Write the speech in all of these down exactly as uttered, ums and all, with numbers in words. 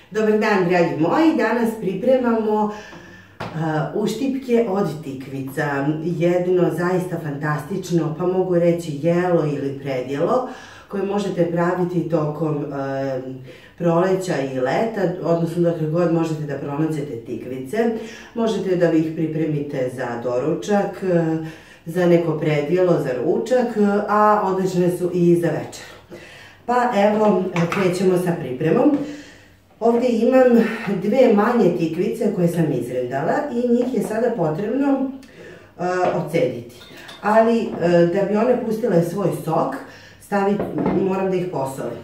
Dobar dan, dragi moji, danas pripremamo uštipke od tikvica, jedno zaista fantastično, pa mogu reći jelo ili predjelo, koje možete praviti tokom proleća i leta, odnosno dokle god možete da pronađete tikvice. Možete da ih pripremite za doručak, za neko predjelo, za ručak, a odlične su i za večeru. Pa evo, krećemo sa pripremom. Ovdje imam dve manje tikvice koje sam izrendala i njih je sada potrebno odcediti. Ali da bi one pustile svoj sok, moram da ih posolim.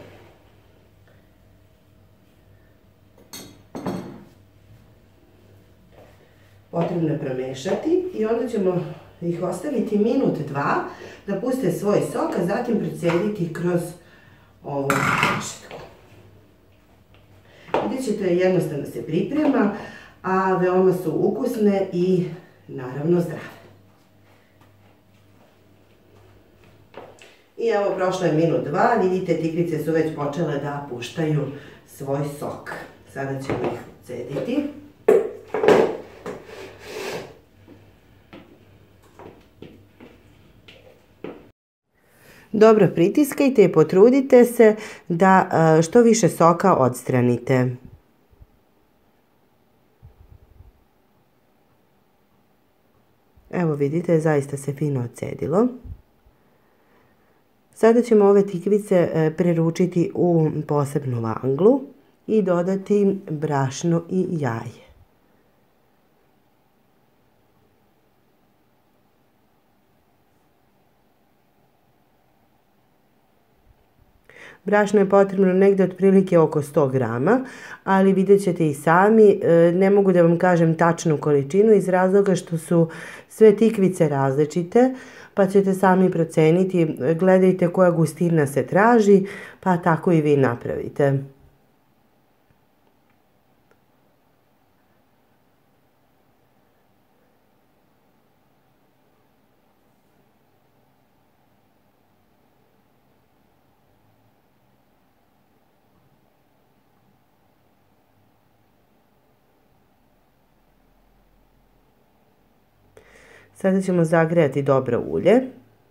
Potrebno je promešati i onda ćemo ih ostaviti minut, dva da puste svoj sok, a zatim procediti kroz ovu rešetku. Vidjet ćete, jednostavno se priprema, a veoma su ukusne i naravno zdrave. I evo, prošlo je minut, dva, vidite, tikvice su već počele da puštaju svoj sok. Sada ćemo ih odcediti. Dobro pritiskajte i potrudite se da što više soka odstranite. Evo vidite, zaista se fino odcedilo. Sada ćemo ove tikvice preručiti u posebnu vanglu i dodati brašno i jaje. Brašno je potrebno negdje otprilike oko sto grama, ali vidjet ćete i sami, ne mogu da vam kažem tačnu količinu iz razloga što su sve tikvice različite, pa ćete sami proceniti, gledajte koja gustina se traži, pa tako i vi napravite. Sada ćemo zagrejati dobro ulje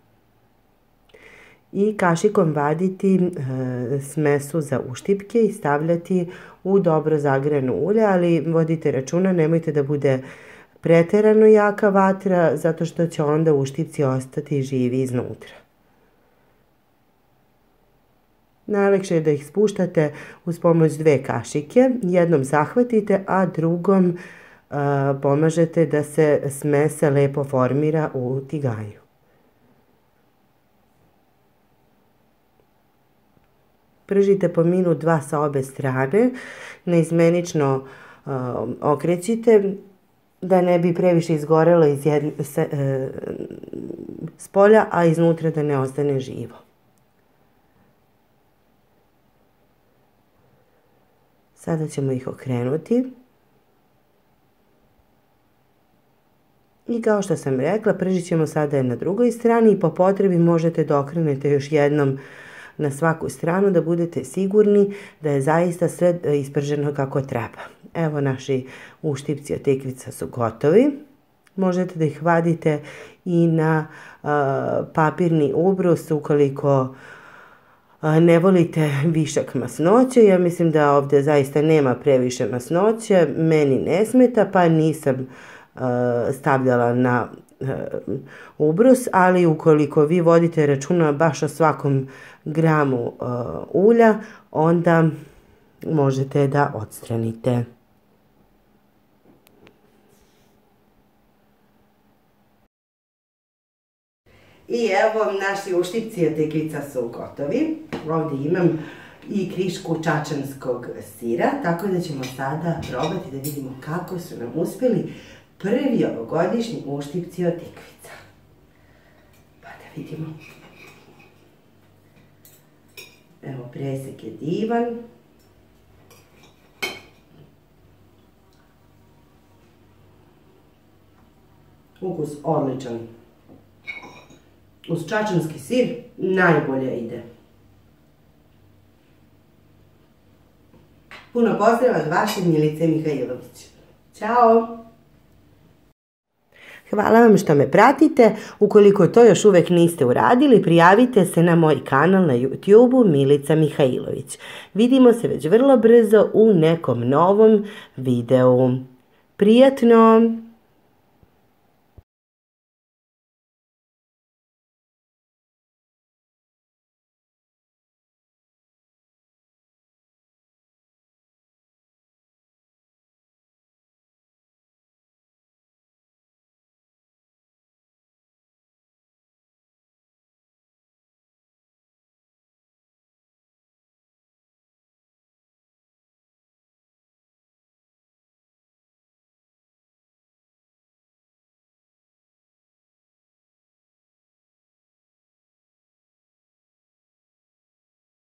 i kašikom vaditi smesu za uštipke i stavljati u dobro zagrejano ulje, ali vodite računa, nemojte da bude preterano jaka vatra, zato što će onda uštipci ostati živi iznutra. Najlakše je da ih spuštate uz pomoć dve kašike, jednom zahvatite, a drugom pomažete da se smesa lepo formira u tiganju. Pržite po minut, dva sa obe strane, neizmenično okrećite da ne bi previše izgorelo iz jedne, se, e, s polja, a iznutra da ne ostane živo. Sada ćemo ih okrenuti. I kao što sam rekla, pržit ćemo sada na drugoj strani i po potrebi možete da okrenete još jednom na svaku stranu da budete sigurni da je zaista sve isprženo kako treba. Evo, naši uštipci od tikvica su gotovi. Možete da ih vadite i na a, papirni ubrus ukoliko a, ne volite višak masnoće. Ja mislim da ovdje zaista nema previše masnoće, meni ne smeta, pa nisam stavljala na ubrus, ali ukoliko vi vodite računa baš o svakom gramu ulja, onda možete da odstranite. I evo, naši uštipci od tikvica su gotovi. Ovdje imam i krišku čačanskog sira, tako da ćemo sada probati da vidimo kako su nam uspjeli prvi ovogodišnji uštipci od tikvica. Pa da vidimo. Evo, presek je divan. Ukus odličan. Uz čačanski sir najbolje ide. Puno pozdrava od vaše Milice Mihajlović. Ćao! Hvala vam što me pratite. Ukoliko to još uvek niste uradili, prijavite se na moj kanal na YouTubeu Milica Mihajlović. Vidimo se već vrlo brzo u nekom novom videu. Prijatno!